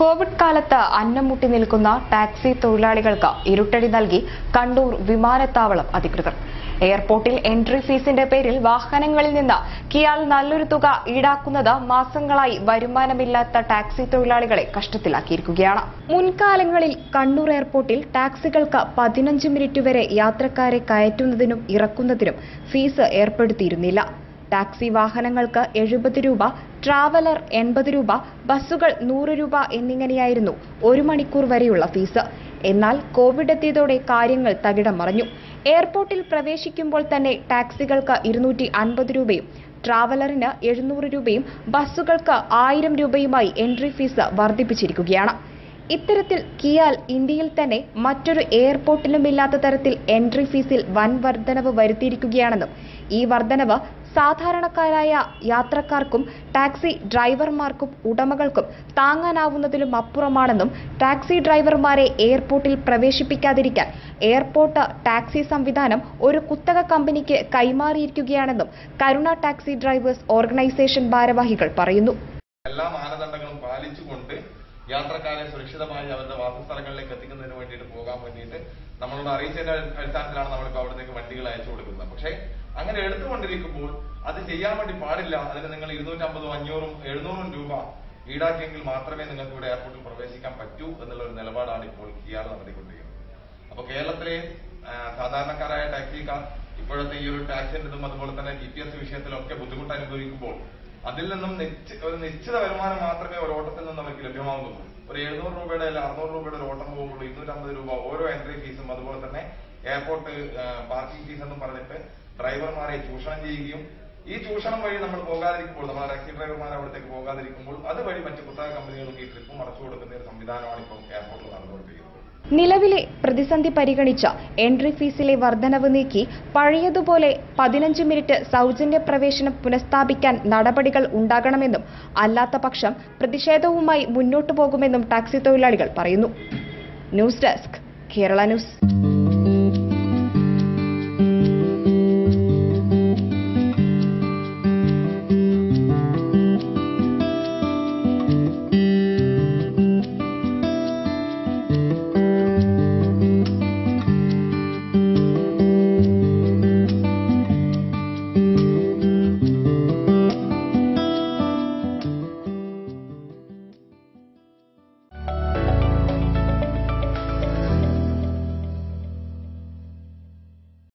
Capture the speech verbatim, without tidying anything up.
Covid കാലത്ത് അന്നമുട്ടി നിൽക്കുന്ന taxi തൊഴിലാളികൾക്ക് ഇരുട്ടടി നൽകി കണ്ണൂർ വിമാനത്താവളം അധികൃതർ. എയർപോർട്ടിൽ എൻട്രി ഫീസിന്റെ പേരിൽ വാഹനങ്ങളിൽ നിന്ന് കിയാൽ നല്ലൊരു തുക ഈടാക്കുന്നത് മാസങ്ങളായി വരുമാനമില്ലാത്ത ടാക്സി തൊഴിലാളികളെ കഷ്ടത്തിലാക്കിയിരിക്കുകയാണ്. മുൻകാലങ്ങളിൽ കണ്ണൂർ എയർപോർട്ടിൽ ടാക്സികൾക്ക് പതിനഞ്ച് മിനിറ്റ് വരെ യാത്രക്കാരെ കയറ്റുന്നതിനും ഇറക്കുന്നതിനും ഫീസ് ഏർപ്പെടുത്തിയിരുന്നില്ല. ടാക്സി വാഹനങ്ങൾക്ക് എഴുപത് രൂപ, ട്രാവലർ എൺപത് രൂപ, ബസ്സുകൾ നൂറ് രൂപ എന്നിങ്ങനെയായിരുന്നു ഒരു മണിക്കൂർ വരെയുള്ള ഫീസ്. എന്നാൽ കോവിഡ് എത്തിയതോടെ കാര്യങ്ങൾ തകിടം മറിഞ്ഞു. എയർപോർട്ടിൽ പ്രവേശിക്കുമ്പോൾ തന്നെ ടാക്സികൾക്ക് ഇരുന്നൂറ്റി അൻപത് രൂപയും ട്രാവലറിന് എഴുന്നൂറ് രൂപയും ബസ്സുകൾക്ക് ആയിരം രൂപയുമായി എൻട്രി ഫീസ് വർദ്ധിപ്പിച്ചിരിക്കുകയാണ്. ഇത്തരത്തിൽ കിയാൽ ഇന്ത്യയിൽ തന്നെ മറ്റൊരു എയർപോർട്ടിലുമില്ലാത്ത തരത്തിൽ എൻട്രി ഫീസിൽ വൻ വർധനവ് വരുത്തിയിരിക്കുകയാണെന്നും ഈ വർധനവ് സാധാരണക്കാരായ യാത്രക്കാർക്കും ടാക്സി ഡ്രൈവർമാർക്കും ഉടമകൾക്കും താങ്ങാനാവുന്നതിലും അപ്പുറമാണെന്നും ടാക്സി ഡ്രൈവർമാരെ എയർപോർട്ടിൽ പ്രവേശിപ്പിക്കാതിരിക്കാൻ എയർപോർട്ട് ടാക്സി സംവിധാനം ഒരു കുത്തക കമ്പനിക്ക് കൈമാറിയിരിക്കുകയാണെന്നും കരുണ ടാക്സി ഡ്രൈവേഴ്സ് ഓർഗനൈസേഷൻ ഭാരവാഹികൾ പറയുന്നു. എല്ലാ മാനദണ്ഡങ്ങളും പാലിച്ചുകൊണ്ട് യാത്രക്കാരെ സുരക്ഷിതമായി അവരുടെ വാസസ്ഥലങ്ങളിലേക്ക് എത്തിക്കുന്നതിന് വേണ്ടിയിട്ട് പോകാൻ വേണ്ടിയിട്ട് നമ്മളോട് അറിയിച്ചതിന്റെ അടിസ്ഥാനത്തിലാണ് നമ്മളിപ്പോൾ അവിടത്തേക്ക് വണ്ടികൾ അയച്ചു കൊടുക്കുന്നത്. പക്ഷേ അങ്ങനെ എടുത്തുകൊണ്ടിരിക്കുമ്പോൾ അത് ചെയ്യാൻ വേണ്ടി പാടില്ല. അതിന് നിങ്ങൾ ഇരുന്നൂറ്റമ്പതും അഞ്ഞൂറും എഴുന്നൂറും രൂപ ഈടാക്കിയെങ്കിൽ മാത്രമേ നിങ്ങൾക്ക് ഇവിടെ എയർപോർട്ടിൽ പ്രവേശിക്കാൻ പറ്റൂ എന്നുള്ള ഒരു നിലപാടാണ് ഇപ്പോൾ കിയാൽ നടത്തിക്കൊണ്ടിരിക്കുന്നത്. അപ്പോൾ കേരളത്തിലെ സാധാരണക്കാരായ ടാക്സിക്കാർ ഇപ്പോഴത്തെ ഈ ഒരു ടാക്സിൻ്റെതും അതുപോലെ തന്നെ ജി പി എസ് വിഷയത്തിലൊക്കെ ബുദ്ധിമുട്ട് അനുഭവിക്കുമ്പോൾ അതിൽ നിന്നും ഒരു നിശ്ചിത വരുമാനം മാത്രമേ ഒരു ഓട്ടത്തിൽ നിന്ന് അവർക്ക് ലഭ്യമാകുന്നുള്ളൂ. ഒരു എഴുന്നൂറ് രൂപയുടെ അല്ല അറുന്നൂറ് രൂപയുടെ ഒരു ഓട്ടം പോകുമ്പോൾ ഇരുന്നൂറ്റമ്പത് രൂപ ഓരോ എൻട്രി ഫീസും അതുപോലെ തന്നെ എയർപോർട്ട് പാർക്കിംഗ് ഫീസ് എന്നും പറഞ്ഞിട്ട് ഡ്രൈവർമാരെ ചൂഷണം ചെയ്യുകയും ഈ ചൂഷണം വഴി നമ്മൾ പോകാതിരിക്കുമ്പോൾ നമ്മൾ ടാക്സി ഡ്രൈവർമാർ അവിടത്തേക്ക് പോകാതിരിക്കുമ്പോൾ അതുവഴി മറ്റ് കുത്തക കമ്പനികൾക്ക് ഈ ട്രിപ്പ് മറച്ചു കൊടുക്കുന്ന ഒരു സംവിധാനമാണ് ഇപ്പോൾ എയർപോർട്ടിൽ നടന്നുകൊണ്ടിരിക്കുന്നത്. നിലവിലെ പ്രതിസന്ധി പരിഗണിച്ച എൻട്രി ഫീസിലെ വർധനവ് നീക്കി പഴയതുപോലെ പതിനഞ്ച് മിനിറ്റ് സൗജന്യ പ്രവേശനം പുനഃസ്ഥാപിക്കാൻ നടപടികൾ ഉണ്ടാകണമെന്നും അല്ലാത്ത പക്ഷം പ്രതിഷേധവുമായി മുന്നോട്ടു പോകുമെന്നും ടാക്സി തൊഴിലാളികൾ പറയുന്നു. News desk, Kerala news.